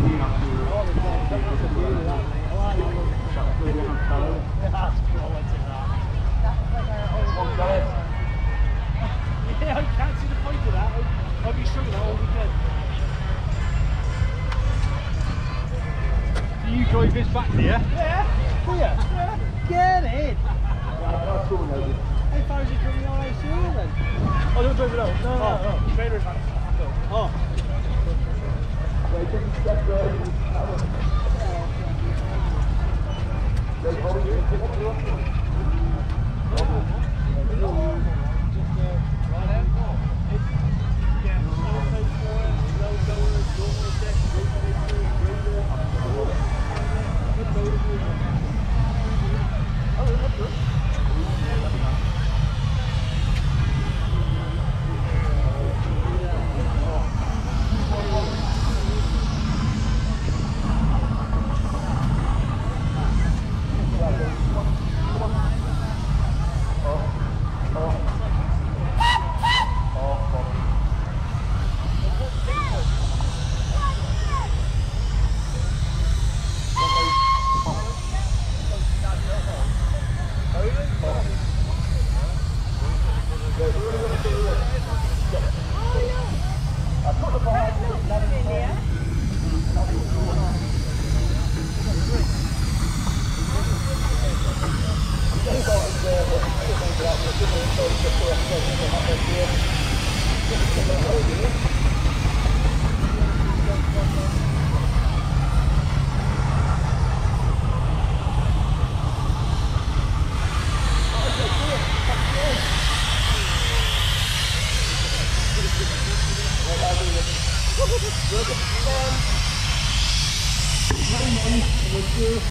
Yeah, I can't see the point of that. I'll be struggling all weekend. Do you drive this back here? Yeah. Do you? Yeah. Get in. How far is it from your IC then? Oh, don't drive it out. No, no. Trailer's on. Oh.